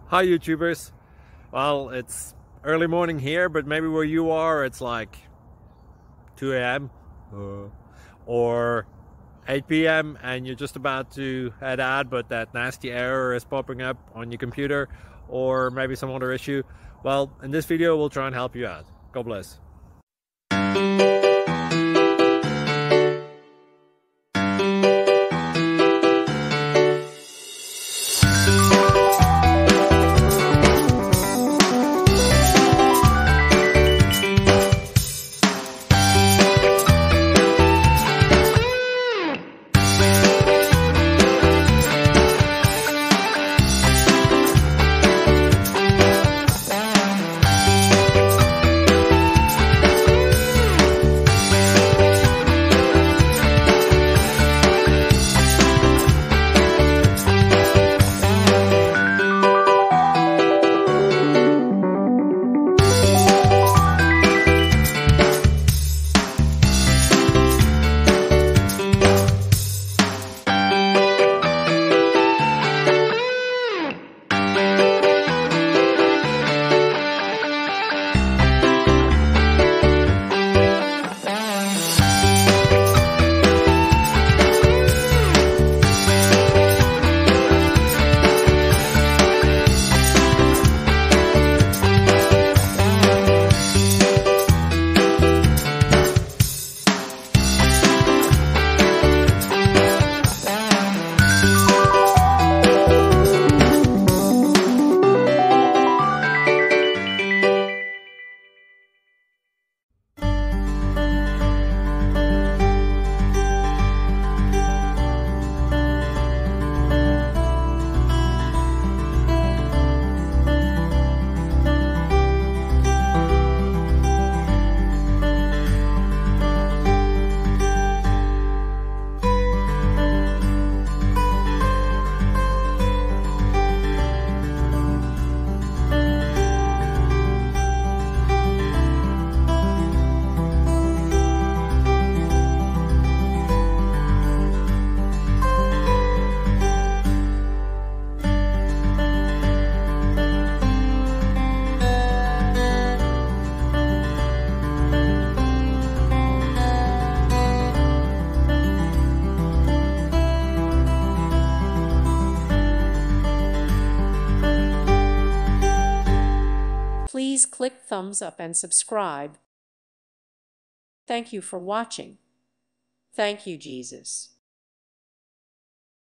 Hi YouTubers. Well, it's early morning here, but maybe where you are it's like 2 a.m. or 8 p.m. and you're just about to head out, but that nasty error is popping up on your computer, or maybe some other issue. Well, in this video we'll try and help you out. God bless. Please click thumbs up and subscribe. Thank you for watching. Thank you, Jesus.